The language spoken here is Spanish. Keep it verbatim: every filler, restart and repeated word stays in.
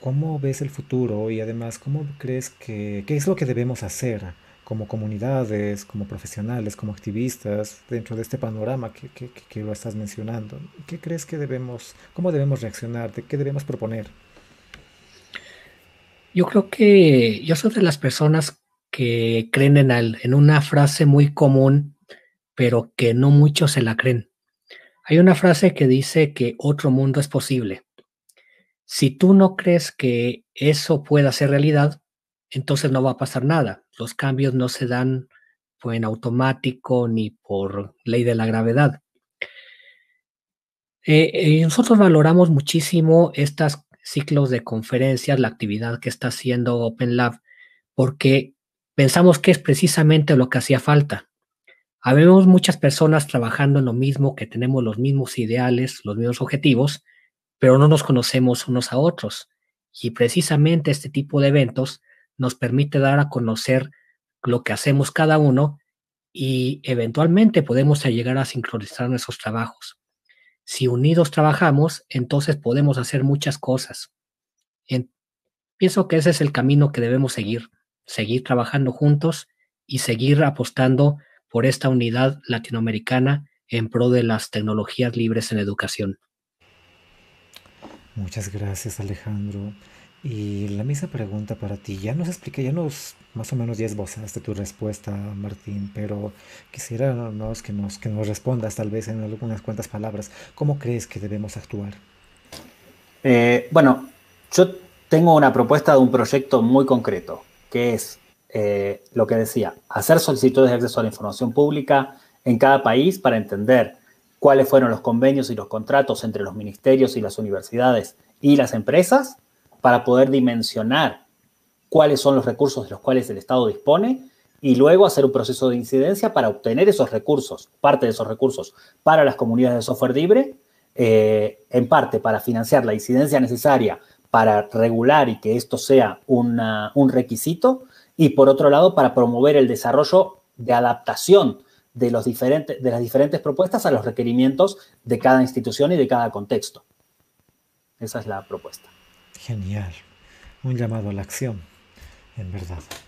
¿cómo ves el futuro? Y además, ¿cómo crees que, qué es lo que debemos hacer como comunidades, como profesionales, como activistas, dentro de este panorama que, que, que- que lo estás mencionando? ¿Qué crees que debemos, cómo debemos reaccionar? ¿De qué debemos proponer? Yo creo que yo soy de las personas que creen en, al- en una frase muy común, pero que no muchos se la creen. Hay una frase que dice que otro mundo es posible. Si tú no crees que eso pueda ser realidad, entonces no va a pasar nada. Los cambios no se dan pues, en automático ni por ley de la gravedad. Eh, eh, nosotros valoramos muchísimo estos ciclos de conferencias, la actividad que está haciendo Open Lab, porque pensamos que es precisamente lo que hacía falta. Habemos muchas personas trabajando en lo mismo, que tenemos los mismos ideales, los mismos objetivos, pero no nos conocemos unos a otros. Y precisamente este tipo de eventos nos permite dar a conocer lo que hacemos cada uno y eventualmente podemos llegar a sincronizar nuestros trabajos. Si unidos trabajamos, entonces podemos hacer muchas cosas. En- Pienso que ese es el camino que debemos seguir, seguir trabajando juntos y seguir apostando por esta unidad latinoamericana en pro de las tecnologías libres en educación. Muchas gracias, Alejandro. Y la misma pregunta para ti. Ya nos expliqué, ya nos más o menos ya esbozaste tu respuesta, Martín, pero quisiera no, no, es que nos, que nos respondas tal vez en algunas cuantas palabras. ¿Cómo crees que debemos actuar? Eh, bueno, yo tengo una propuesta de un proyecto muy concreto, que es eh, lo que decía, hacer solicitudes de acceso a la información pública en cada país para entender cuáles fueron los convenios y los contratos entre los ministerios y las universidades y las empresas para poder dimensionar cuáles son los recursos de los cuales el Estado dispone y luego hacer un proceso de incidencia para obtener esos recursos, parte de esos recursos para las comunidades de software libre, eh, en parte para financiar la incidencia necesaria para regular y que esto sea una, un requisito, y por otro lado para promover el desarrollo de adaptación de, los diferentes, de las diferentes propuestas a los requerimientos de cada institución y de cada contexto. Esa es la propuesta. Genial. Un llamado a la acción, en verdad.